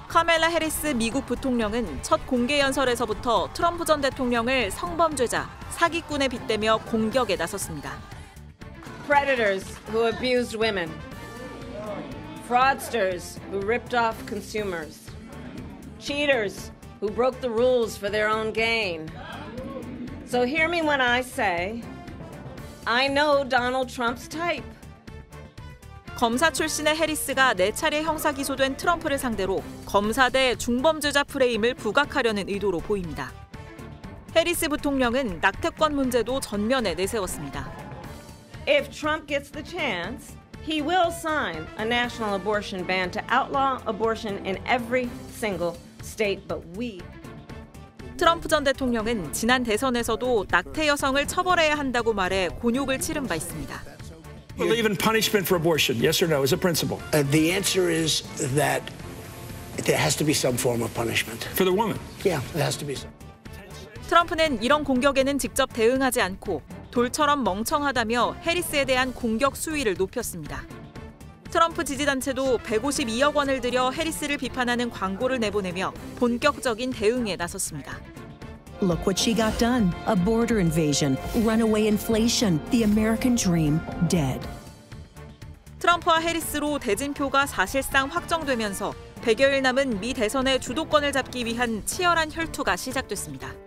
카멜라 해리스 미국 부통령은 첫 공개 연설에서부터 트럼프 전 대통령을 성범죄자, 사기꾼에 빗대며 공격에 나섰습니다. Predators who abused women. Fraudsters who ripped off consumers. Cheaters who broke the rules for their own gain. So hear me when I say, I know Donald Trump's type. 검사 출신의 해리스가 4차례 형사 기소된 트럼프를 상대로 검사 대 중범죄자 프레임을 부각하려는 의도로 보입니다. 해리스 부통령은 낙태권 문제도 전면에 내세웠습니다. If Trump gets the chance, he will sign a national abortion ban to outlaw abortion in every single state, but we... 트럼프 전 대통령은 지난 대선에서도 낙태 여성을 처벌해야 한다고 말해 곤욕을 치른 바 있습니다. Believe in punishment for abortion, yes or no, as a principle? The answer is that there has to be some form of punishment. For the woman? Yeah, there has to be some. 트럼프는 이런 공격에는 직접 대응하지 않고 돌처럼 멍청하다며 해리스에 대한 공격 수위를 높였습니다. 트럼프 지지단체도 152억 원을 들여 해리스를 비판하는 광고를 내보내며 본격적인 대응에 나섰습니다. Look what she got done. A border invasion, runaway inflation, the American dream dead. 트럼프와 해리스로 대진표가 사실상 확정되면서 100여일 남은 미 대선의 주도권을 잡기 위한 치열한 혈투가 시작됐습니다.